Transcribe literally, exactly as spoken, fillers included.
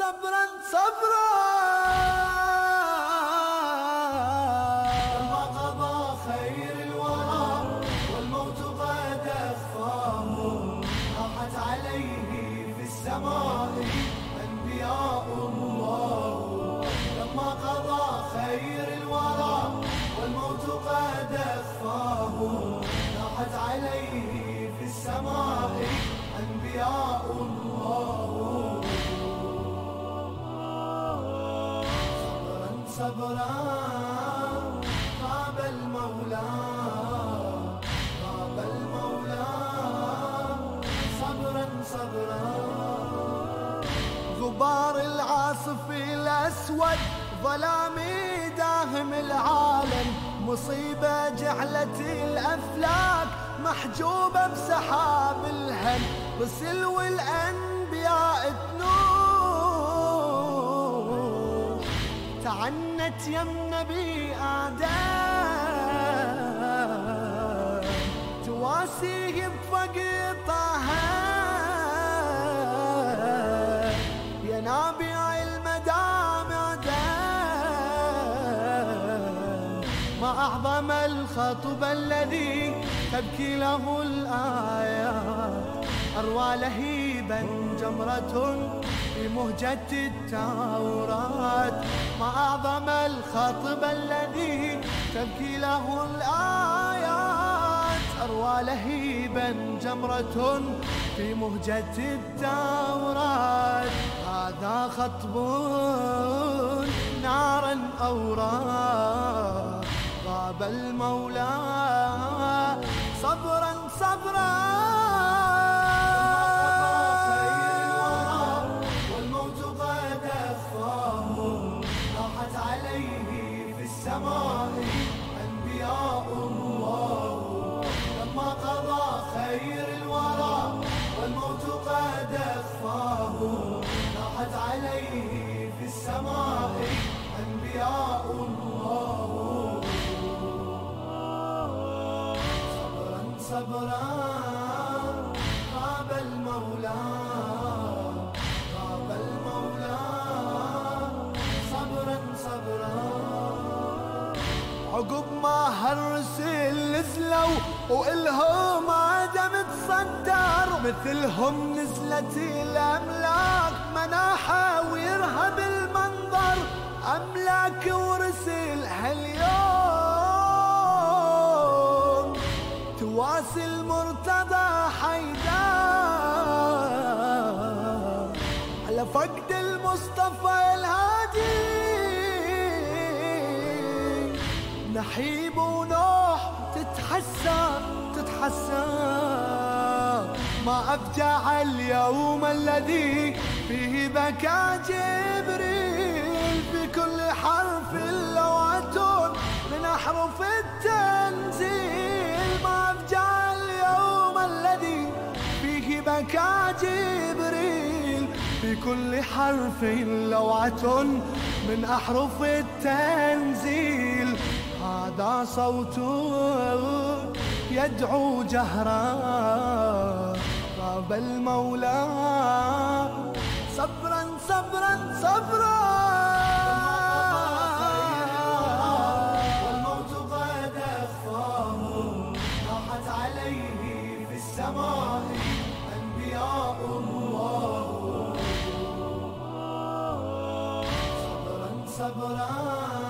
صبرا صبرا لما قضى خير الورى والموت قد أخفاه راحت عليه في السماء أنبياء الله. لما قضى خير الورى والموت قد أخفاه راحت عليه في السماء أنبياء الله. صبرا صبرا غاب المولى غاب المولى صبرا صبرا. غبار العاصف الأسود ظلامي داهم العالم، مصيبة جعلت الأفلاك محجوبة بسحاب الهم. رسل والأنبياء تنوح تعنت يم نبي آدم، تواسيه بفقر طه يا نابع المدامع دم. ما أعظم الخطب الذي تبكي له الآيات، أروى لهيبا جمرة في مهجة التوراة. ما أعظم الخطب الذي تبكي له الآيات، أروى لهيبا جمرة في مهجة التوراة. هذا خطب نارا أوراه غاب المولى صبرا صبرا. والموت قد أخفاه راحت عليه في السماء أنبياء الله. لما قضى خير الورى والموت قد أخفاه راحت عليه في السماء أنبياء الله. صبرا صبرا غاب المولى غاب المولى صبرا صبرا. عقب ما هالرسل نزلوا وإلهم عدم تصدر، مثلهم نزلت الأملاك مناحة ويرهب المنظر. أملاك ورسل هاليوم تواسي المرتضى حيدار على فقد المصطفى الهادي. نحيب ونوح تتحسى تتحسى، ما أفجع اليوم الذي فيه بكى جبريل. في كل حرف لوعة من أحرف التنزيل، ما أفجع اليوم الذي فيه بكى جبريل. في كل حرف لوعة من أحرف التنزيل. هذا صوت يدعو جهرا غاب المولى صبرا صبرا صبرا. والموت قد أخفاه راحت عليه في السماء أنبياء الله. صبرا صبرا